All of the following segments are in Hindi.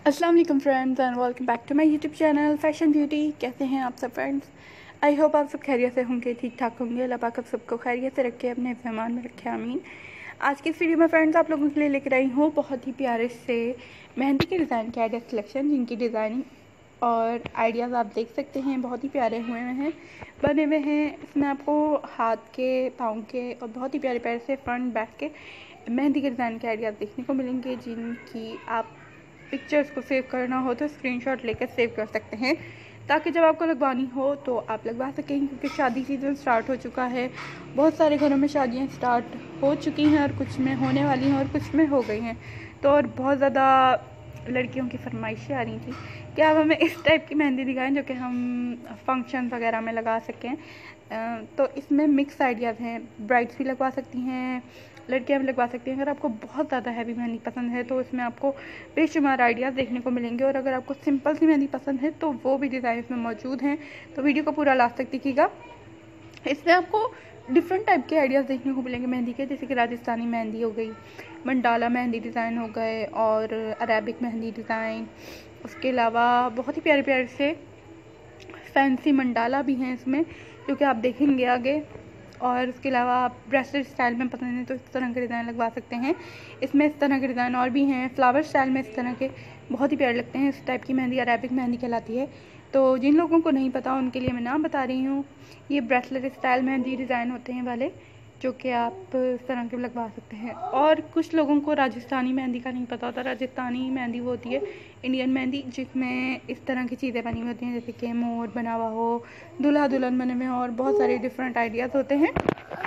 अस्सलाम वालेकुम friends and welcome back to my YouTube channel fashion beauty. कैसे हैं आप सब फ्रेंड्स? आई होप आप सब खैरियत से होंगे, ठीक ठाक होंगे। अल्लाह पाक आप सबको खैरियत से रखे, अपने फरमान में रखे, आमीन। आज की इस वीडियो में फ्रेंड्स आप लोगों के लिए लेकर आई हूँ बहुत ही प्यारे से मेहंदी के डिज़ाइन के आइडिया सिलेक्शन, जिनकी डिज़ाइनिंग और आइडियाज़ आप देख सकते हैं बहुत ही प्यारे हुए हैं, बने हुए हैं। इसमें आपको हाथ के, पाँव के और बहुत ही प्यारे प्यारे से फ्रंट बैक के मेहंदी के डिज़ाइन के आइडियाज़ देखने को मिलेंगे, जिनकी आप पिक्चर्स को सेव करना हो तो स्क्रीनशॉट लेकर सेव कर सकते हैं, ताकि जब आपको लगवानी हो तो आप लगवा सकें। क्योंकि शादी सीज़न स्टार्ट हो चुका है, बहुत सारे घरों में शादियां स्टार्ट हो चुकी हैं और कुछ में होने वाली हैं और कुछ में हो गई हैं। तो और बहुत ज़्यादा लड़कियों की फरमाइशें आ रही थी कि आप हमें इस टाइप की मेहंदी दिखाएं जो कि हम फंक्शन वगैरह में लगा सकें। तो इसमें मिक्स आइडियाज़ हैं, ब्राइड्स भी लगवा सकती हैं, लड़कियां भी लगवा सकती हैं। अगर आपको बहुत ज़्यादा हैवी मेहंदी पसंद है तो इसमें आपको बेशुमार आइडियाज़ देखने को मिलेंगे, और अगर आपको सिंपल सी मेहंदी पसंद है तो वो भी डिज़ाइन इसमें मौजूद हैं। तो वीडियो को पूरा लास्ट तक देखिएगा। इसमें आपको डिफरेंट टाइप के आइडियाज़ देखने को मिलेंगे मेहंदी के, जैसे कि राजस्थानी मेहंदी हो गई, मंडाला मेहंदी डिज़ाइन हो गए और अरेबिक मेहंदी डिज़ाइन। उसके अलावा बहुत ही प्यारे प्यारे से फैंसी मंडाला भी हैं इसमें, जो कि आप देखेंगे आगे। और उसके अलावा आप ब्रेसलेट स्टाइल में पसंद है तो इस तरह के डिज़ाइन लगवा सकते हैं। इसमें इस तरह के डिज़ाइन और भी हैं, फ्लावर स्टाइल में इस तरह के बहुत ही प्यारे लगते हैं। इस टाइप की मेहंदी अरेबिक मेहंदी कहलाती है। तो जिन लोगों को नहीं पता उनके लिए मैं नाम बता रही हूँ। ये ब्रेसलेट स्टाइल मेहंदी डिज़ाइन होते हैं वाले, जो कि आप इस तरह के लगवा सकते हैं। और कुछ लोगों को राजस्थानी मेहंदी का नहीं पता होता। राजस्थानी मेहंदी वो होती है इंडियन मेहंदी, जिसमें इस तरह की चीज़ें बनी होती हैं, जैसे कि मोर बना हुआ हो, दूल्हा दुल्हन बने हुए हों, और बहुत सारे डिफरेंट आइडियाज़ होते हैं।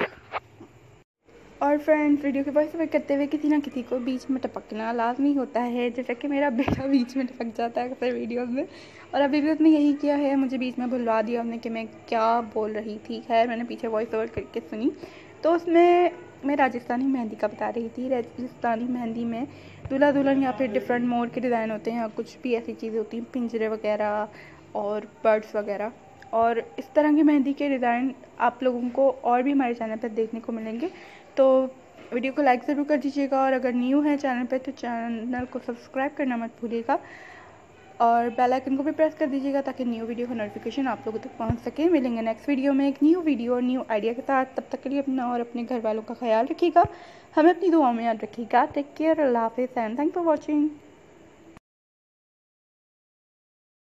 और फ्रेंड्स, वीडियो के वॉइस ओवर करते हुए किसी ना किसी को बीच में टपकना लाजमी होता है, जैसा कि मेरा बेटा बीच में टपक जाता है अक्सर वीडियोज़ में। और अभी भी उसने यही किया है, मुझे बीच में भुलवा दिया उसने कि मैं क्या बोल रही थी। खैर, मैंने पीछे वॉइस ओवर करके सुनी तो उसमें मैं राजस्थानी मेहंदी का बता रही थी। राजस्थानी मेहंदी में दूल्हा दुल्हन या फिर डिफरेंट मोर के डिज़ाइन होते हैं, कुछ भी ऐसी चीज़ें होती हैं, पिंजरे वगैरह और बर्ड्स वगैरह। और इस तरह की मेहंदी के डिज़ाइन आप लोगों को और भी हमारे चैनल पर देखने को मिलेंगे। तो वीडियो को लाइक ज़रूर कर दीजिएगा, और अगर न्यू है चैनल पे तो चैनल को सब्सक्राइब करना मत भूलिएगा, और बेल आइकन को भी प्रेस कर दीजिएगा ताकि न्यू वीडियो का नोटिफिकेशन आप लोगों तक पहुंच सके। मिलेंगे नेक्स्ट वीडियो में एक न्यू वीडियो और न्यू आइडिया के साथ। तब तक के लिए अपना और अपने घर वालों का ख्याल रखिएगा, हमें अपनी दुआओं में याद रखिएगा। टेक केयर, अल्लाह हाफिज़ एंड थैंक फॉर वॉचिंग।